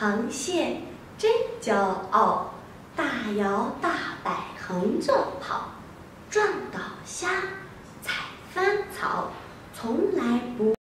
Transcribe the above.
螃蟹真骄傲，大摇大摆横着跑，撞倒虾，踩翻草，从来不